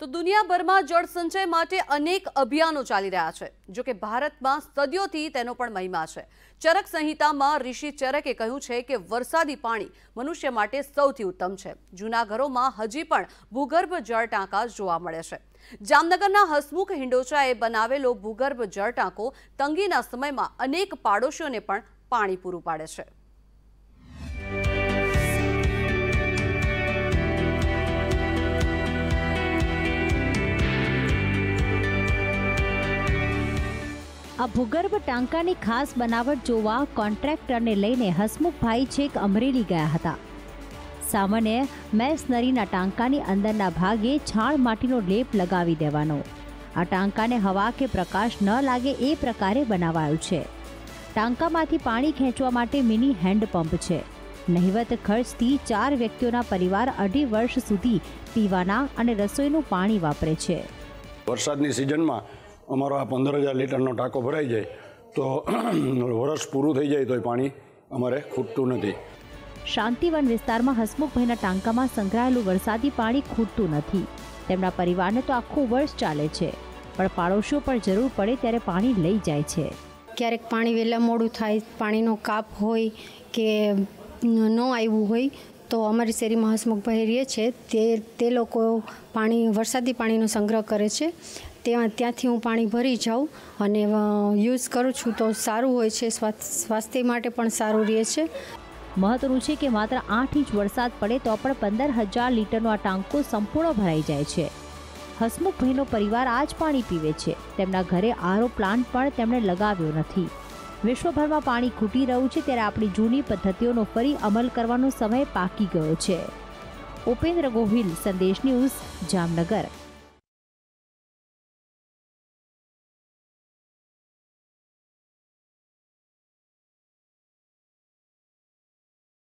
તો દુનિયાભરમાં જળ સંચય માટે અનેક અભિયાનો ચાલી રહ્યા છે। જો કે ભારતમાં સદીઓથી તેનો પણ મહિમા છે। ચરક સંહિતામાં ઋષિ ચરકે કહ્યું છે કે વરસાદી પાણી મનુષ્ય માટે સૌથી ઉત્તમ છે। જૂના ઘરોમાં હજી પણ ભૂગર્ભ જળ ટાંકા જોવા મળે છે। જામનગરના હસમુખ હિંડોચાએ બનાવેલો ભૂગર્ભ જળ ટાંકો તંગીના સમયમાં અનેક પાડોશીઓને પણ પાણી પૂરું પાડે છે। આ ભૂગર્ભ ટાંકાની ખાસ બનાવટ જોવા કોન્ટ્રાક્ટરને લઈને હસમુખભાઈ છેક અમરેલી ગયા હતા। સામાન્ય મેસનરીના ટાંકાની અંદરના ભાગે છાણ માટીનો લેપ લગાવી દેવાનો। આ ટાંકાને હવા કે પ્રકાશ ન લાગે એ પ્રકારે બનાવાયું છે। ટાંકામાંથી પાણી ખેંચવા માટે મિની હેન્ડપંપ છે। નહિવત ખર્ચથી 4 વ્યક્તિઓના પરિવાર 2.5 વર્ષ સુધી પીવાના અને રસોઈનું પાણી વાપરે છે। વરસાદની સિઝનમાં અમારો આ 15,000 લીટરનો ટાંકો ભરાઈ જાય તો વર્ષ પૂરું થઈ જાય તો પાણી અમારે ખૂટતું નથી। શાંતિવન વિસ્તારમાં હસમુખભાઈના ટાંકામાં સંગ્રહાયેલું વરસાદી પાણી ખૂટતું નથી। તેમના પરિવારને તો આખું વર્ષ ચાલે છે, પણ પાડોશીઓ પર જરૂર પડે ત્યારે પાણી લઈ જાય છે। ક્યારેક પાણી વહેલા મોડું થાય, પાણીનો કાપ હોય કે ન આવ્યું હોય તો અમારી શેરીમાં હસમુખભાઈ રહે છે તે લોકો વરસાદી પાણીનો સંગ્રહ કરે છે। ત્યાંથી હું પાણી ભરી જાઉં અને યુઝ કરું છું તો સારું હોય છે, સ્વાસ્થ્ય માટે પણ સારું રહે છે। મહત્વનું છે કે માત્ર 8 ઇંચ વરસાદ પડે તો પણ 15,000 લીટરનો આ ટાંકો સંપૂર્ણ ભરાઈ જાય છે। હસમુખભાઈનો પરિવાર આ જ પાણી પીવે છે। તેમના ઘરે આરઓ પ્લાન્ટ પણ તેમણે લગાવ્યો નથી। વિશ્વભરમાં પાણી ખૂટી રહ્યું છે ત્યારે આપણી જૂની પદ્ધતિઓનો ફરી અમલ કરવાનો સમય પાકી ગયો છે। ઉપેન્દ્ર ગોહિલ, સંદેશ ન્યૂઝ, જામનગર।